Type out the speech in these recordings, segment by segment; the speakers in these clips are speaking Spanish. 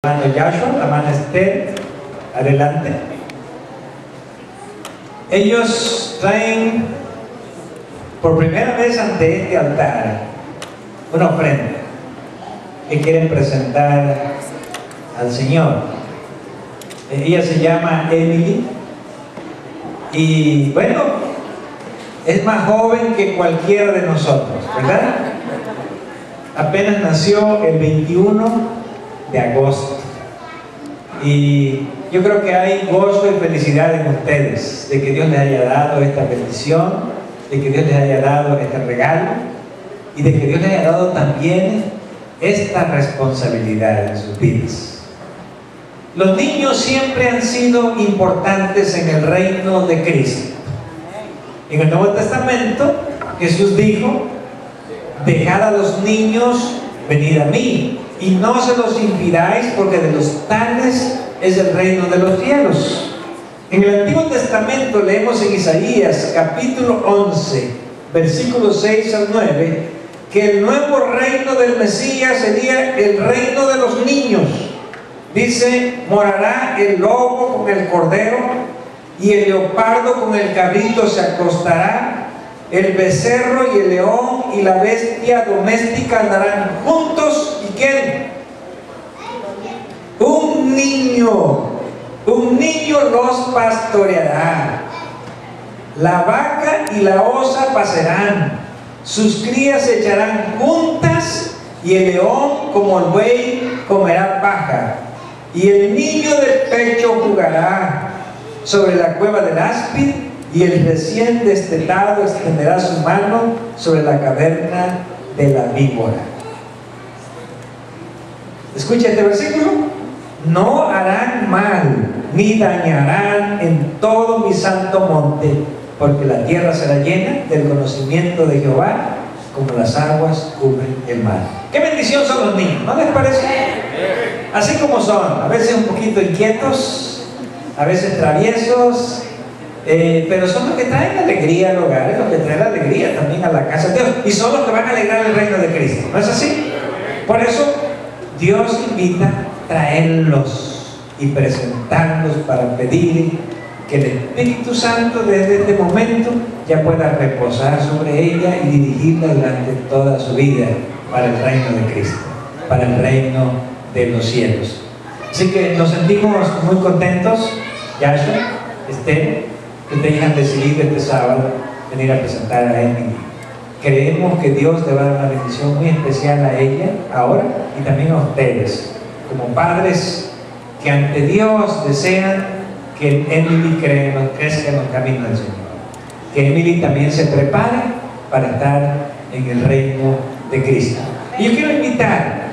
hermano Joshua, la hermana Esther, adelante. Ellos traen por primera vez ante este altar una ofrenda que quieren presentar al Señor. Ella se llama Emily y bueno, es más joven que cualquiera de nosotros, ¿verdad? Apenas nació el 21 de agosto y yo creo que hay gozo y felicidad en ustedes de que Dios les haya dado esta bendición, de que Dios les haya dado este regalo y de que Dios les haya dado también esta responsabilidad en sus vidas. Los niños siempre han sido importantes en el reino de Cristo. En el Nuevo Testamento Jesús dijo: dejad a los niños venid a mí y no se los impidáis, porque de los tales es el reino de los cielos. En el Antiguo Testamento leemos en Isaías capítulo 11 versículos 6 al 9 que el nuevo reino del Mesías sería el reino de los niños. Dice: morará el lobo con el cordero y el leopardo con el cabrito se acostará. El becerro y el león y la bestia doméstica andarán juntos. ¿Y quién? Un niño los pastoreará. La vaca y la osa pasarán, sus crías se echarán juntas, y el león como el buey comerá paja, y el niño del pecho jugará sobre la cueva del áspid, y el recién destetado extenderá su mano sobre la caverna de la víbora. Escucha este versículo: no harán mal ni dañarán en todo mi santo monte, porque la tierra será llena del conocimiento de Jehová, como las aguas cubren el mar. Qué bendición son los niños, ¿no les parece? Así como son, a veces un poquito inquietos, a veces traviesos, pero son los que traen alegría al hogar, los que traen alegría también a la casa de Dios, y son los que van a alegrar el reino de Cristo, ¿no es así? Por eso Dios invita a traerlos y presentarlos para pedir que el Espíritu Santo desde este momento ya pueda reposar sobre ella y dirigirla durante toda su vida para el reino de Cristo, para el reino de los cielos. Así que nos sentimos muy contentos, Yasha, Esther, que te hayan decidido este sábado venir a presentar a Emily. Creemos que Dios le va a dar una bendición muy especial a ella ahora y también a ustedes, como padres que ante Dios desean que Emily crezca en los caminos del Señor, que Emily también se prepare para estar en el reino de Cristo. Y yo quiero invitar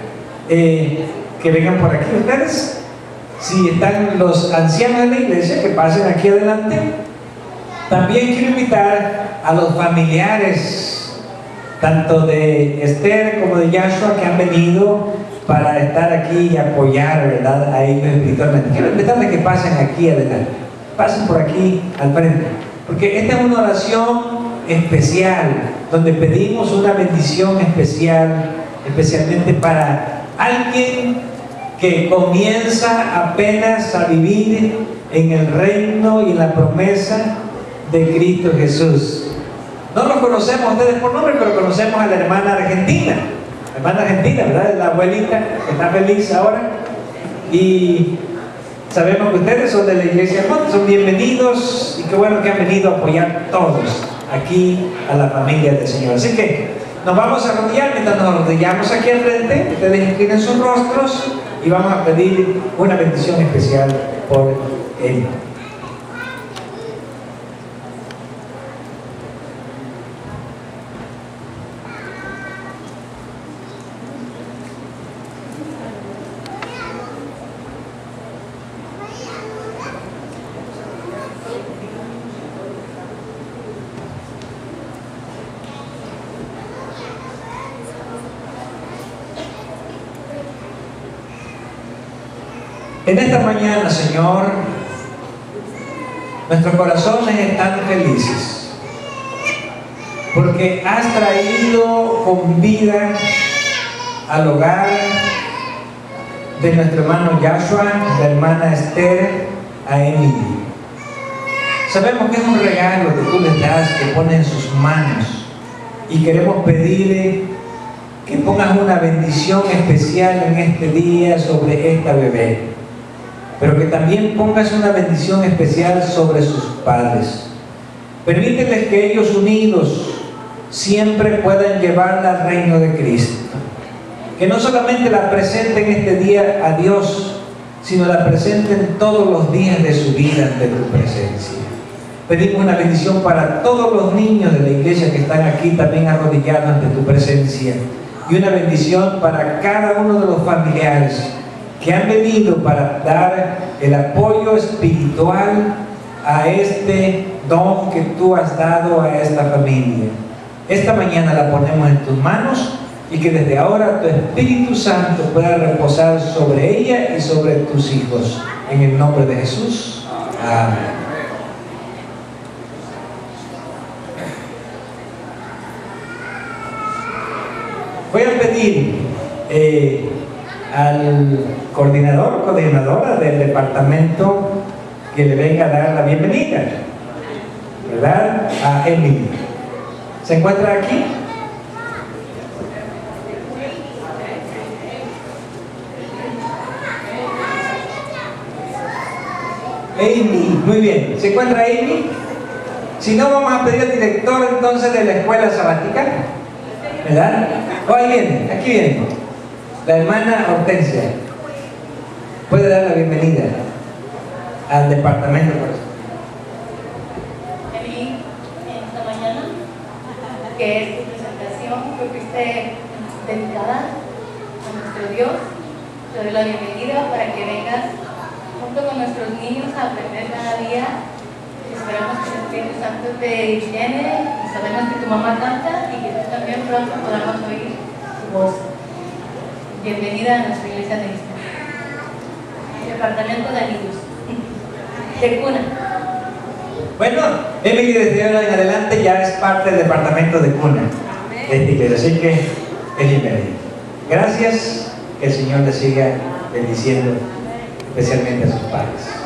que vengan por aquí ustedes. Si están los ancianos de la iglesia, que pasen aquí adelante. También quiero invitar a los familiares, tanto de Esther como de Yashua, que han venido para estar aquí y apoyar, ¿verdad?, a ellos espiritualmente. Quiero invitarles que pasen aquí adelante, pasen por aquí al frente, porque esta es una oración especial, donde pedimos una bendición especial, especialmente para alguien que comienza apenas a vivir en el reino y en la promesa de Cristo Jesús. No los conocemos a ustedes por nombre, pero conocemos a la hermana Argentina. La hermana Argentina, ¿verdad? La abuelita que está feliz ahora. Y sabemos que ustedes son de la iglesia del monte, son bienvenidos, y qué bueno que han venido a apoyar todos aquí a la familia del Señor. Así que nos vamos a arrodillar. Mientras nos arrodillamos aquí al frente, ustedes inclinen sus rostros y vamos a pedir una bendición especial por él. En esta mañana, Señor, nuestros corazones están felices porque has traído con vida al hogar de nuestro hermano Joshua, la hermana Esther, a Emily. Sabemos que es un regalo que tú les das, que pones en sus manos, y queremos pedirle que pongas una bendición especial en este día sobre esta bebé, pero que también pongas una bendición especial sobre sus padres. Permíteles que ellos unidos siempre puedan llevarla al reino de Cristo. Que no solamente la presenten este día a Dios, sino la presenten todos los días de su vida ante tu presencia. Pedimos una bendición para todos los niños de la iglesia que están aquí también arrodillados ante tu presencia. Y una bendición para cada uno de los familiares que han venido para dar el apoyo espiritual a este don que tú has dado a esta familia. Esta mañana la ponemos en tus manos y que desde ahora tu Espíritu Santo pueda reposar sobre ella y sobre tus hijos. En el nombre de Jesús. Amén. Voy a pedir al coordinadora del departamento que le venga a dar la bienvenida, ¿verdad? A Emily. ¿Se encuentra aquí? Amy, muy bien. ¿Se encuentra Amy? Si no, vamos a pedir al director entonces de la escuela sabática, ¿verdad? Oh, ahí viene, aquí viene. La hermana Hortensia. Puede dar la bienvenida al departamento. Emily, esta mañana, que es tu presentación, que fuiste dedicada a nuestro Dios, te doy la bienvenida para que vengas junto con nuestros niños a aprender cada día. Esperamos que el Espíritu Santo te llene y sabemos que tu mamá canta y que tú también pronto podamos oír tu voz. Bienvenida a nuestra iglesia de Cristo. Departamento de niños. De cuna. Bueno, Emily desde ahora en adelante ya es parte del departamento de cuna de esta iglesia, así que es bienvenida. Gracias, que el Señor le siga bendiciendo, especialmente a sus padres.